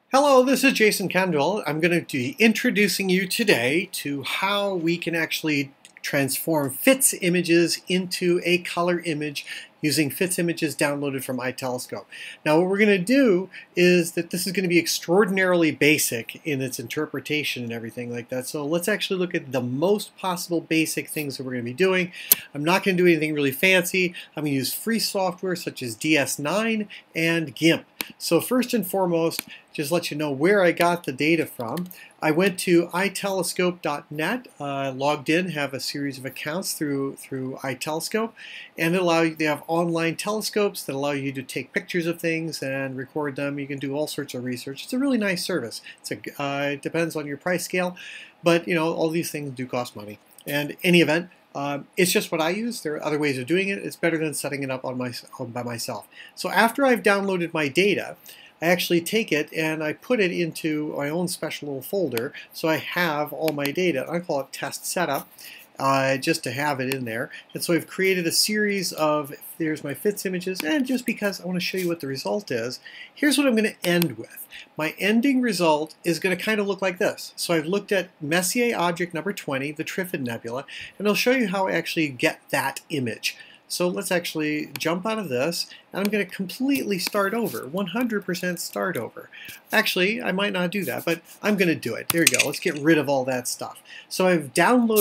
Hello, this is Jason Kendall. I'm going to be introducing you today to how we can actually transform FITS images into a color image using FITS images downloaded from iTelescope. Now what we're going to do is that this is going to be extraordinarily basic in its interpretation and everything like that. So let's actually look at the most possible basic things that we're going to be doing. I'm not going to do anything really fancy. I'm going to use free software such as DS9 and GIMP. So first and foremost, just let you know where I got the data from. I went to itelescope.net, logged in, have a series of accounts through iTelescope, and they have online telescopes that allow you to take pictures of things and record them. You can do all sorts of research. It's a really nice service. It depends on your price scale, but you know, all these things do cost money. And in any event, it's just what I use. There are other ways of doing it. It's better than setting it up by myself. So after I've downloaded my data, I actually take it and I put it into my own special little folder, so I have all my data. I call it test setup, just to have it in there. And so I've created a series of, there's my FITS images, and just because I want to show you what the result is, here's what I'm going to end with. My ending result is going to kind of look like this. So I've looked at Messier object number 20, the Trifid Nebula, and I'll show you how I actually get that image. So let's actually jump out of this, and I'm going to completely start over, 100% start over. Actually, I might not do that, but I'm going to do it. There we go. Let's get rid of all that stuff. So I've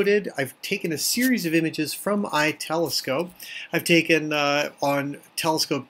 taken a series of images from iTelescope. I've taken on telescope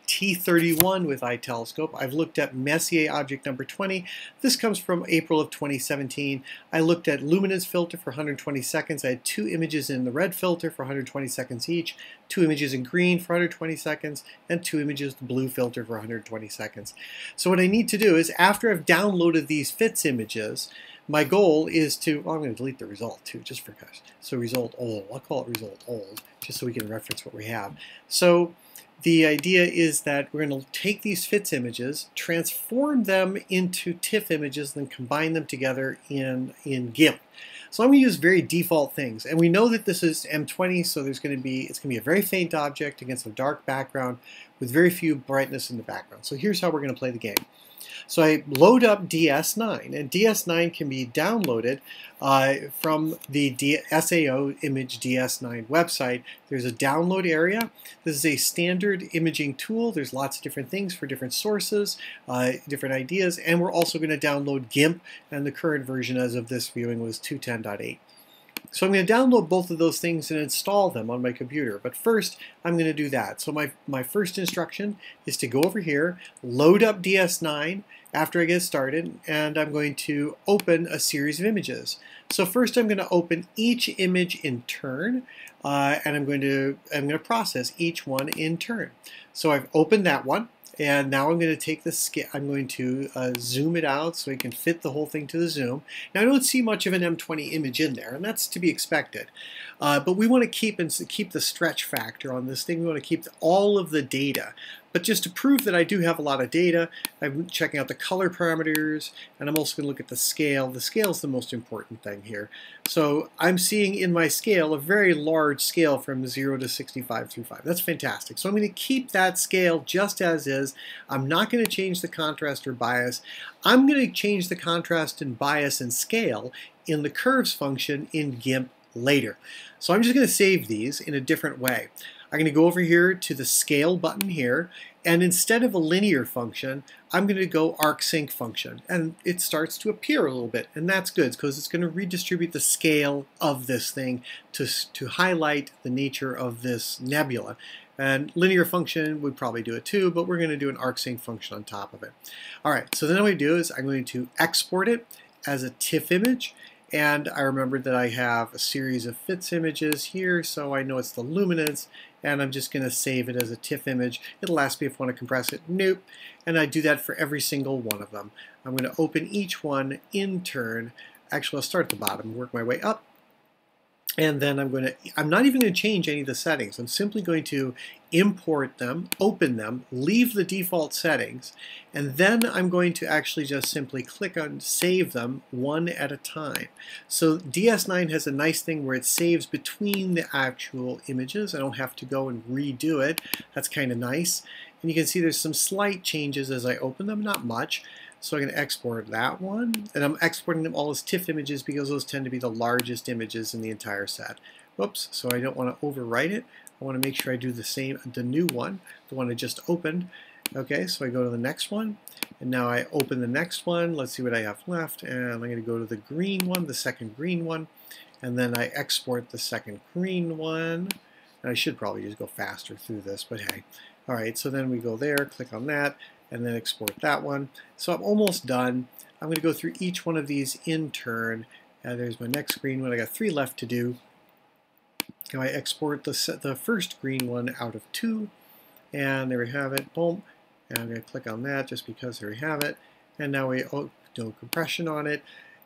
T31 with iTelescope. I've looked at Messier object number 20. This comes from April of 2017. I looked at luminance filter for 120 seconds. I had 2 images in the red filter for 120 seconds each, 2 images in green for 120 seconds, and 2 images in blue filter for 120 seconds. So what I need to do is, after I've downloaded these FITS images, my goal is to, well, I'm going to delete the result too, just for guys. So result old, I'll call it result old, just so we can reference what we have. So the idea is that we're going to take these FITS images, transform them into TIFF images, then combine them together in GIMP. So I'm going to use very default things, and we know that this is M20, so it's going to be a very faint object against a dark background with very few brightness in the background. So here's how we're going to play the game. So I load up DS9, and DS9 can be downloaded from the SAO Image DS9 website. There's a download area. This is a standard imaging tool. There's lots of different things for different sources, different ideas, and we're also going to download GIMP, and the current version as of this viewing was 2.10.8. So I'm going to download both of those things and install them on my computer. But first, I'm going to do that. So my first instruction is to go over here, load up DS9 after I get started, and I'm going to open a series of images. So first I'm going to open each image in turn, and I'm going to process each one in turn. So I've opened that one. And now I'm going to take the scale, I'm going to zoom it out so I can fit the whole thing to the zoom. Now I don't see much of an M20 image in there, and that's to be expected. But we want to keep the stretch factor on this thing. We want to keep all of the data. But just to prove that I do have a lot of data, I'm checking out the color parameters, and I'm also going to look at the scale. The scale is the most important thing here. So I'm seeing in my scale a very large scale from 0 to 65 through 5. That's fantastic. So I'm going to keep that scale just as is. I'm not going to change the contrast or bias. I'm going to change the contrast and bias and scale in the curves function in GIMP later. So I'm just going to save these in a different way. I'm going to go over here to the scale button here, and instead of a linear function, I'm going to go arcsync function, and it starts to appear a little bit, and that's good because it's going to redistribute the scale of this thing to highlight the nature of this nebula. And linear function would probably do it too, but we're going to do an arcsync function on top of it. All right, so then what I do is I'm going to export it as a TIFF image. And I remembered that I have a series of FITS images here, so I know it's the luminance, and I'm just going to save it as a TIFF image. It'll ask me if I want to compress it. Nope. And I do that for every single one of them. I'm going to open each one in turn. Actually, I'll start at the bottom, work my way up. And then I'm not even going to change any of the settings. I'm simply going to import them, open them, leave the default settings, and then I'm going to actually just simply click on save them one at a time. So DS9 has a nice thing where it saves between the actual images. I don't have to go and redo it. That's kind of nice. And you can see there's some slight changes as I open them, not much. So I'm going to export that one, and I'm exporting them all as TIFF images because those tend to be the largest images in the entire set. Whoops, so I don't want to overwrite it. I want to make sure I do the same, the new one, the one I just opened. Okay, so I go to the next one, and now I open the next one. Let's see what I have left, and I'm going to go to the green one, the second green one, and then I export the second green one. And I should probably just go faster through this, but hey. All right, so then we go there, click on that, and then export that one. So I'm almost done. I'm going to go through each one of these in turn. There's my next green one. I got 3 left to do. Now I export the first green one out of 2, and there we have it. Boom. And I'm going to click on that just because there we have it. And now we do compression on it.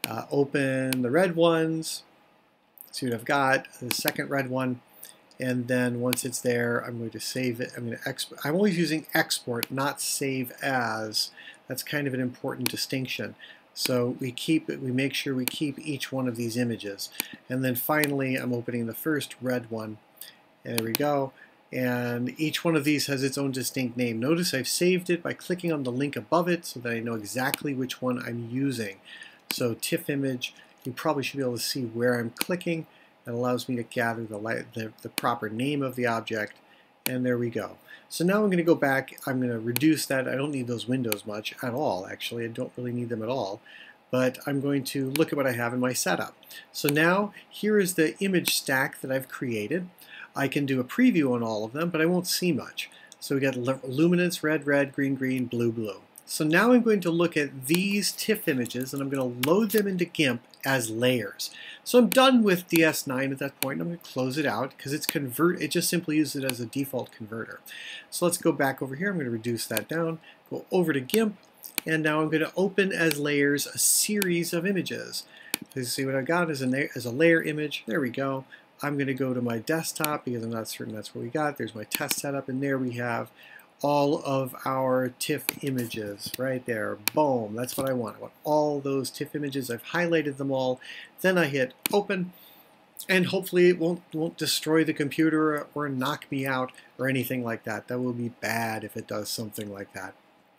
Open the red ones. See what I've got. The second red one. And then once it's there, I'm going to save it. I'm going to export. I'm always using export, not save as. That's kind of an important distinction. So we make sure we keep each one of these images. And then finally, I'm opening the first red one. And there we go. And each one of these has its own distinct name. Notice I've saved it by clicking on the link above it so that I know exactly which one I'm using. So TIFF image, you probably should be able to see where I'm clicking. It allows me to gather the proper name of the object, and there we go. So now I'm going to go back. I'm going to reduce that. I don't need those windows much at all, actually. I don't really need them at all. But I'm going to look at what I have in my setup. So now here is the image stack that I've created. I can do a preview on all of them, but I won't see much. So we got luminance, red, red, green, green, blue, blue. So now I'm going to look at these TIFF images, and I'm going to load them into GIMP as layers. So I'm done with DS9 at that point. I'm going to close it out because it just simply uses it as a default converter. So let's go back over here. I'm going to reduce that down, go over to GIMP, and now I'm going to open as layers a series of images. You see what I got as a layer image. There we go. I'm going to go to my desktop because I'm not certain that's what we got. There's my test setup, and there we have all of our TIFF images right there. Boom, that's what I want. I want all those TIFF images. I've highlighted them all. Then I hit open, and hopefully it won't destroy the computer or knock me out or anything like that. That will be bad if it does something like that.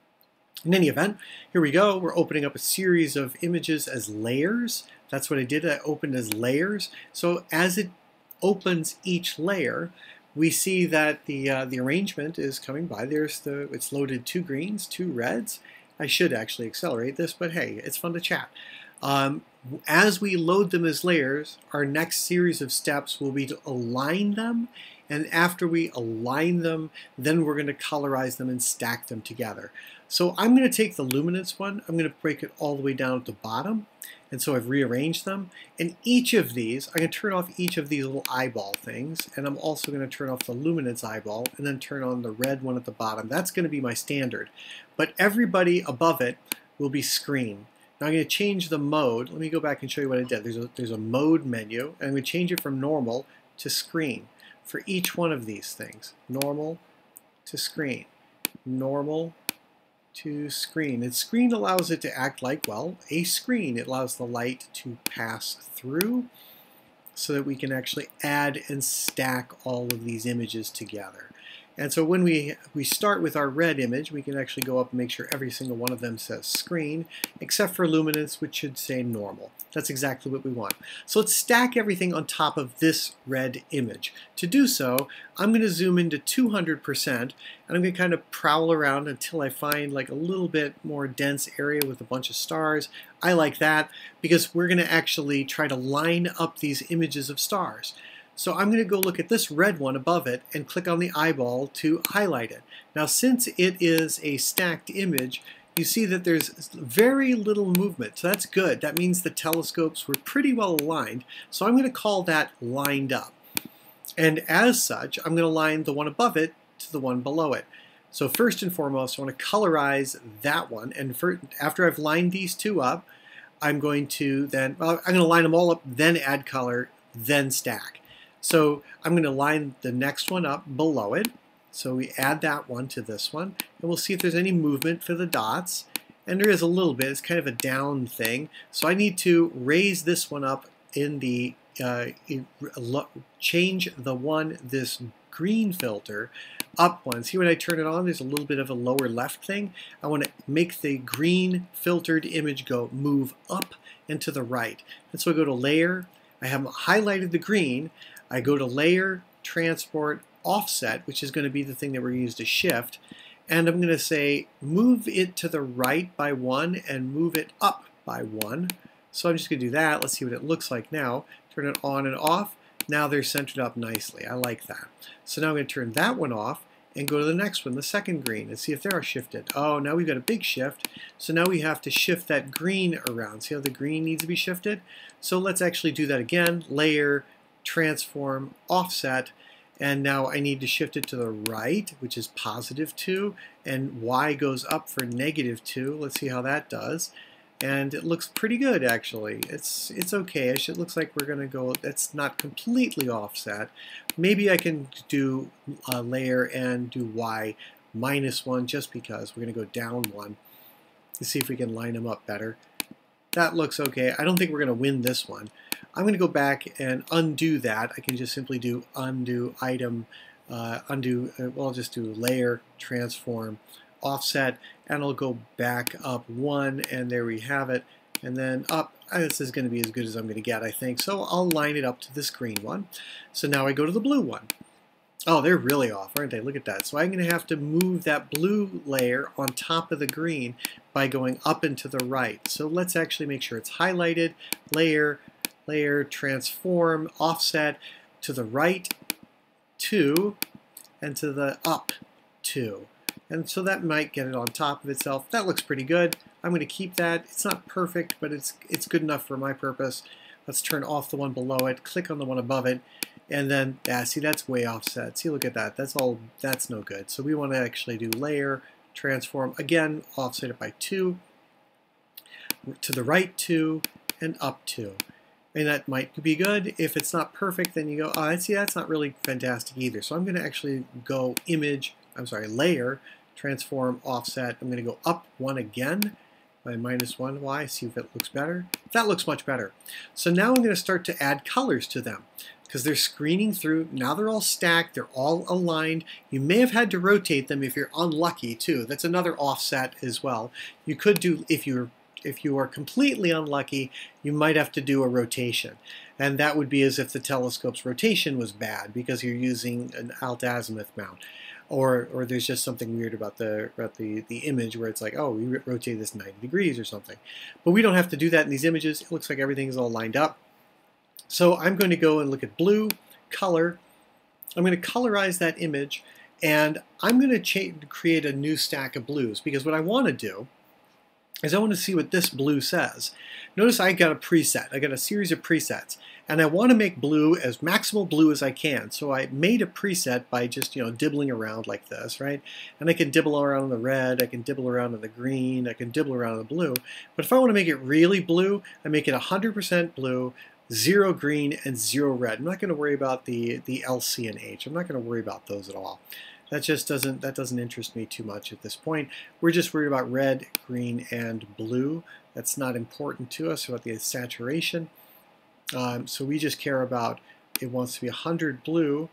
In any event, here we go. We're opening up a series of images as layers. That's what I did. I opened as layers. So as it opens each layer, we see that the arrangement is coming by. It's loaded 2 greens, 2 reds. I should actually accelerate this, but hey, it's fun to chat. As we load them as layers, our next series of steps will be to align them, and after we align them, then we're going to colorize them and stack them together. So I'm going to take the luminance one, I'm going to break it all the way down at the bottom, and so I've rearranged them. And each of these, I'm going to turn off each of these little eyeball things, and I'm also going to turn off the luminance eyeball, and then turn on the red one at the bottom. That's going to be my standard. But everybody above it will be screen. Now I'm going to change the mode. Let me go back and show you what I did. There's a mode menu, and I'm going to change it from normal to screen for each one of these things. Normal to screen. Normal to screen. And screen allows it to act like, well, a screen. It allows the light to pass through so that we can actually add and stack all of these images together. And so when we start with our red image, we can actually go up and make sure every single one of them says screen, except for luminance, which should say normal. That's exactly what we want. So let's stack everything on top of this red image. To do so, I'm going to zoom into 200%, and I'm going to kind of prowl around until I find like a little bit more dense area with a bunch of stars. I like that because we're going to actually try to line up these images of stars. So I'm going to go look at this red one above it and click on the eyeball to highlight it. Now since it is a stacked image, you see that there's very little movement. So that's good. That means the telescopes were pretty well aligned. So I'm going to call that lined up. And as such, I'm going to line the one above it to the one below it. So first and foremost, I want to colorize that one. And after I've lined these two up, I'm going to line them all up, then add color, then stack. So I'm going to line the next one up below it. So we add that one to this one, and we'll see if there's any movement for the dots. And there is a little bit. It's kind of a down thing. So I need to raise this one up in the, change this green filter up one. See when I turn it on, there's a little bit of a lower left thing. I want to make the green filtered image move up and to the right. And so I go to Layer, I have highlighted the green, I go to Layer, Transport, Offset, which is going to be the thing that we're going to use to shift, and I'm going to say move it to the right by 1 and move it up by 1. So I'm just going to do that. Let's see what it looks like now. Turn it on and off. Now they're centered up nicely. I like that. So now I'm going to turn that one off and go to the next one, the second green, and see if they're shifted. Oh, now we've got a big shift. So now we have to shift that green around. See how the green needs to be shifted? So let's actually do that again. Layer, Transform, Offset, and now I need to shift it to the right, which is +2, and Y goes up for -2. Let's see how that does. And it looks pretty good, actually. It's okay-ish. It looks like we're going to go, that's not completely offset. Maybe I can do a layer and do Y -1 just because. We're going to go down 1 to see if we can line them up better. That looks okay. I don't think we're going to win this one. I'm going to go back and undo that. I can just simply do undo item, well, I'll just do layer, transform, offset, and I'll go back up 1, and there we have it, and then up. This is going to be as good as I'm going to get, I think, so I'll line it up to this green one. So now I go to the blue one. Oh, they're really off, aren't they? Look at that. So I'm going to have to move that blue layer on top of the green by going up and to the right. So let's actually make sure it's highlighted, layer, transform, offset, to the right 2, and to the up 2. And so that might get it on top of itself. That looks pretty good. I'm going to keep that. It's not perfect, but it's good enough for my purpose. Let's turn off the one below it, click on the one above it, and then, see, that's way offset. See, look at that. That's no good. So we want to actually do layer, transform, again, offset it by 2, to the right 2, and up 2. And that might be good. If it's not perfect, then you go, oh, see, that's not really fantastic either. So I'm going to actually go layer, transform, offset. I'm going to go up 1 again by -1Y, see if it looks better. That looks much better. So now I'm going to start to add colors to them because they're screening through. Now they're all stacked. They're all aligned. You may have had to rotate them if you're unlucky too. That's another offset as well. You could do, if you are completely unlucky, you might have to do a rotation. And that would be as if the telescope's rotation was bad because you're using an alt-azimuth mount. Or there's just something weird about the image where it's like, oh, we rotate this 90 degrees or something. But we don't have to do that in these images. It looks like everything's all lined up. So I'm going to go and look at blue, color. I'm going to colorize that image, and I'm going to create a new stack of blues because what I want to do is I want to see what this blue says. Notice I got a preset. I got a series of presets, and I want to make blue as maximal blue as I can. So I made a preset by just dibbling around like this, right? And I can dibble around in the red, I can dibble around in the green, I can dibble around in the blue. But if I want to make it really blue, I make it 100% blue, 0 green, and 0 red. I'm not going to worry about the L, C, and H. I'm not going to worry about those at all. That just doesn't interest me too much at this point. We're just worried about red, green, and blue. That's not important to us, about the saturation. So we just care about, it wants to be 100 blue,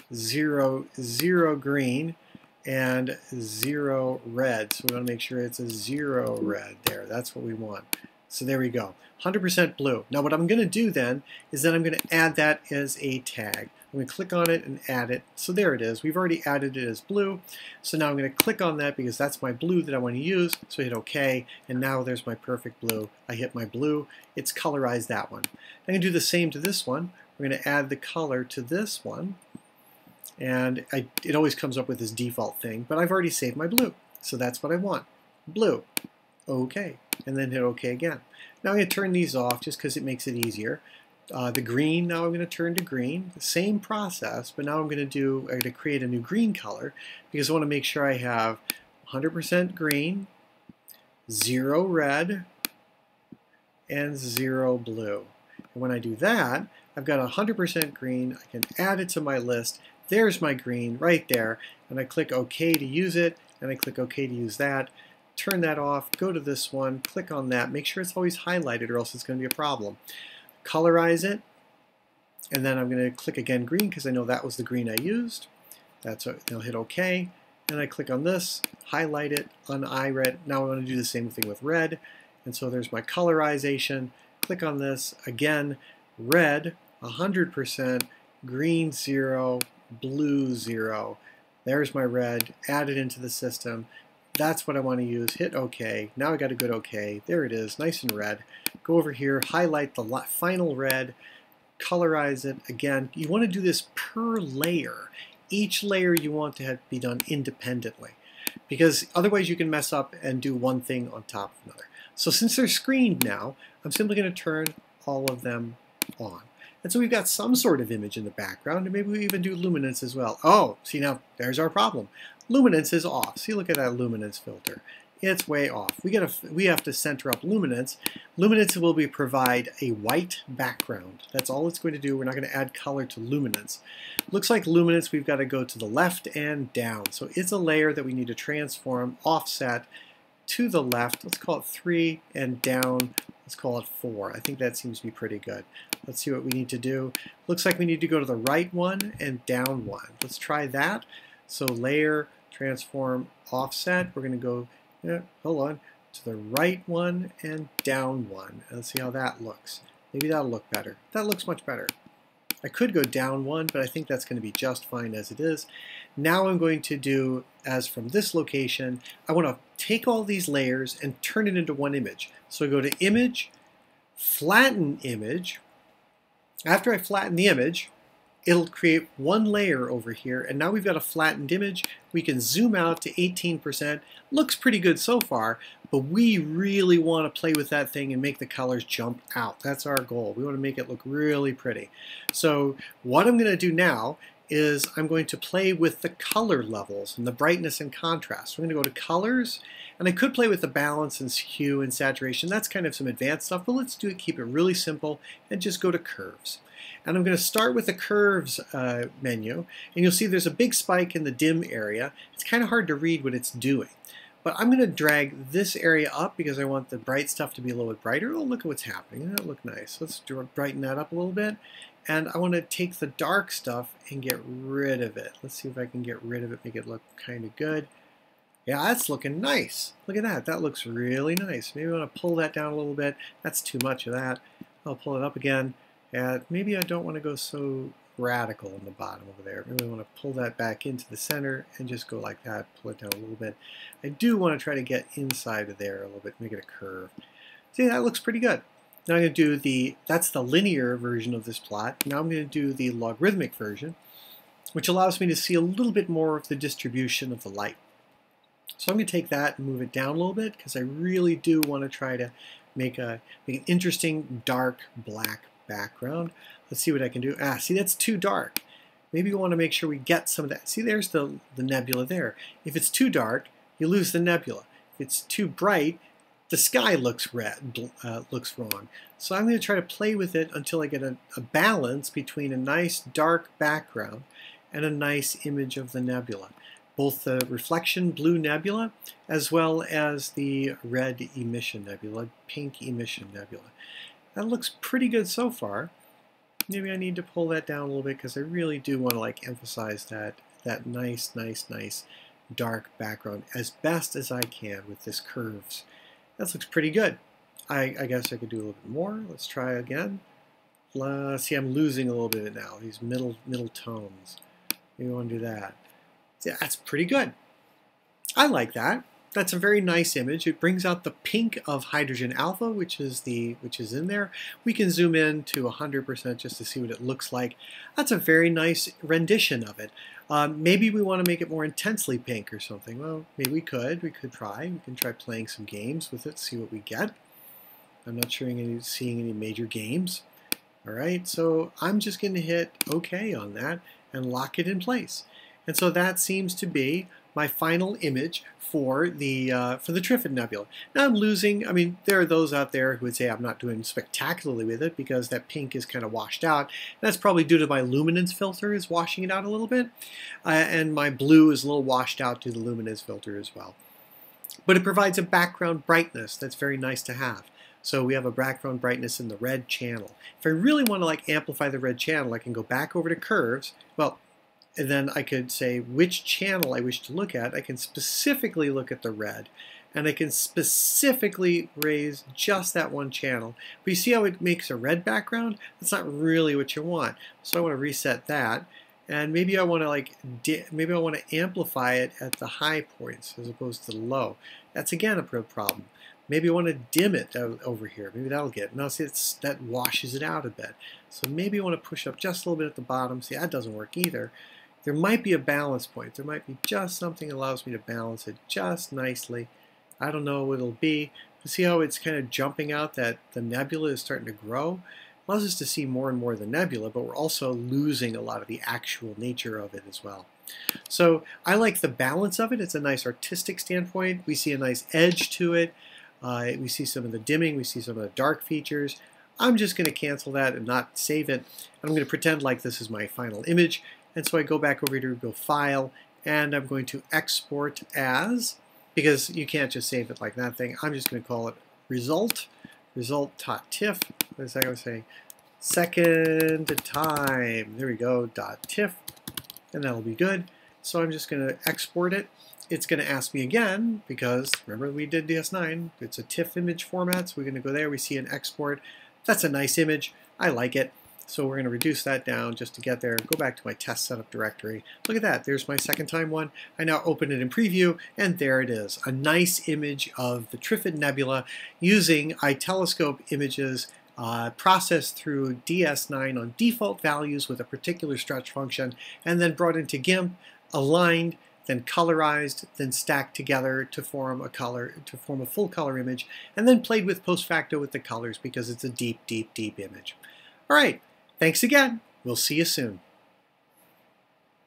0 green, and 0 red. So we want to make sure it's a 0 red there. That's what we want. So there we go, 100% blue. Now what I'm going to do then is that I'm going to add that as a tag. I'm going to click on it and add it. So there it is. We've already added it as blue. So now I'm going to click on that because that's my blue that I want to use. So I hit OK, and now there's my perfect blue. I hit my blue. It's colorized that one. I'm going to do the same to this one. We're going to add the color to this one. And it always comes up with this default thing, but I've already saved my blue. So that's what I want. Blue. OK. And then hit OK again. Now I'm going to turn these off just because it makes it easier. The green, now I'm going to turn to green. The same process, but now I'm going to create a new green color because I want to make sure I have 100% green, 0 red, and 0 blue. And when I do that, I've got 100% green. I can add it to my list. There's my green right there. And I click OK to use it, and I click OK to use that. Turn that off, go to this one, click on that. Make sure it's always highlighted or else it's going to be a problem. Colorize it, and then I'm going to click again green because I know that was the green I used. I'll hit OK, and I click on this, highlight it, un-iRed. Now I want to do the same thing with red, and so there's my colorization. Click on this, again, red, 100%, green 0, blue 0. There's my red, add it into the system. That's what I want to use. Hit OK. Now I got a good OK. There it is, nice and red. Go over here, highlight the final red, colorize it. Again, you want to do this per layer. Each layer you want to have be done independently, because otherwise you can mess up and do one thing on top of another. So since they're screened now, I'm simply going to turn all of them on. And so we've got some sort of image in the background, and maybe we even do luminance as well. Oh, see, now there's our problem. Luminance is off. See, look at that luminance filter. It's way off. We have to center up luminance. Luminance will provide a white background. That's all it's going to do. We're not going to add color to luminance. Looks like luminance, we've got to go to the left and down. So it's a layer that we need to transform, offset to the left. Let's call it 3, and down, let's call it 4. I think that seems to be pretty good. Let's see what we need to do. Looks like we need to go to the right one and down one. Let's try that. So layer, transform, offset. We're going to go, hold on, to the right one and down one. Let's see how that looks. Maybe that'll look better. That looks much better. I could go down one, but I think that's going to be just fine as it is. Now I'm going to do, as from this location, I want to take all these layers and turn it into one image. So I go to Image, Flatten Image. After I flatten the image, it'll create one layer over here, and now we've got a flattened image. We can zoom out to 18%. Looks pretty good so far, but we really want to play with that thing and make the colors jump out. That's our goal. We want to make it look really pretty. So what I'm going to do now is I'm going to play with the color levels and the brightness and contrast. We're going to go to Colors, and I could play with the balance and hue and saturation. That's kind of some advanced stuff, but let's keep it really simple and just go to Curves. And I'm going to start with the Curves menu, and you'll see there's a big spike in the dim area. It's kind of hard to read what it's doing. But I'm going to drag this area up because I want the bright stuff to be a little bit brighter. Oh, look at what's happening. Doesn't that look nice? Let's brighten that up a little bit. And I want to take the dark stuff and get rid of it. Let's see if I can get rid of it, make it look kind of good. Yeah, that's looking nice. Look at that. That looks really nice. Maybe I want to pull that down a little bit. That's too much of that. I'll pull it up again. And maybe I don't want to go so radical in the bottom over there. Maybe I want to pull that back into the center and just go like that, pull it down a little bit. I do want to try to get inside of there a little bit, make it a curve. See, that looks pretty good. Now I'm going to do that's the linear version of this plot. Now I'm going to do the logarithmic version, which allows me to see a little bit more of the distribution of the light. So I'm going to take that and move it down a little bit because I really do want to try to make an interesting dark black background. Let's see what I can do. See, that's too dark. Maybe we want to make sure we get some of that. See, there's the nebula there. If it's too dark, you lose the nebula. If it's too bright, the sky looks looks wrong. So I'm going to try to play with it until I get a balance between a nice dark background and a nice image of the nebula. Both the reflection blue nebula as well as the red emission nebula, pink emission nebula. That looks pretty good so far. Maybe I need to pull that down a little bit because I really do want to emphasize that nice dark background as best as I can with this curves. That looks pretty good. I guess I could do a little bit more. Let's try again. See, I'm losing a little bit of it now. These middle tones. Maybe I want to do that. See, that's pretty good. I like that. That's a very nice image. It brings out the pink of hydrogen alpha, which is in there. We can zoom in to 100% just to see what it looks like. That's a very nice rendition of it. Maybe we want to make it more intensely pink or something. Well, maybe we could. We could try. We can try playing some games with it, see what we get. I'm not seeing any major games. All right, so I'm just going to hit OK on that and lock it in place. And so that seems to be my final image for the Trifid Nebula. Now I'm losing, I mean, there are those out there who would say I'm not doing spectacularly with it because that pink is kind of washed out. That's probably due to my luminance filter is washing it out a little bit. And my blue is a little washed out due to the luminance filter as well. But it provides a background brightness that's very nice to have. So we have a background brightness in the red channel. If I really want to amplify the red channel, I can go back over to Curves. Well, And then I could say which channel I wish to look at. I can specifically look at the red. And I can specifically raise just that one channel. But you see how it makes a red background? That's not really what you want. So I want to reset that. And maybe I want to amplify it at the high points as opposed to the low. That's again a problem. Maybe I want to dim it over here. Maybe that'll get it. Now see, that washes it out a bit. So maybe I want to push up just a little bit at the bottom. See, that doesn't work either. There might be a balance point. There might be just something that allows me to balance it just nicely. I don't know what it'll be. You see how it's kind of jumping out that the nebula is starting to grow? It allows us to see more and more of the nebula, but we're also losing a lot of the actual nature of it as well. So I like the balance of it. It's a nice artistic standpoint. We see a nice edge to it. We see some of the dimming. We see some of the dark features. I'm just going to cancel that and not save it. I'm going to pretend like this is my final image. And so I go back over here to go File, and I'm going to export as, because you can't just save it like that thing. I'm just going to call it result.tiff. What is that going to say? Second time. There we go, .tiff. And that'll be good. So I'm just going to export it. It's going to ask me again, because remember we did DS9. It's a TIFF image format, so we're going to go there. We see an export. That's a nice image. I like it. So we're going to reduce that down just to get there. Go back to my test setup directory. Look at that. There's my second time one. I now open it in preview, and there it is. A nice image of the Trifid Nebula using iTelescope images processed through DS9 on default values with a particular stretch function, and then brought into GIMP, aligned, then colorized, then stacked together to form a full color image, and then played with post facto with the colors because it's a deep, deep, deep image. All right. Thanks again. We'll see you soon.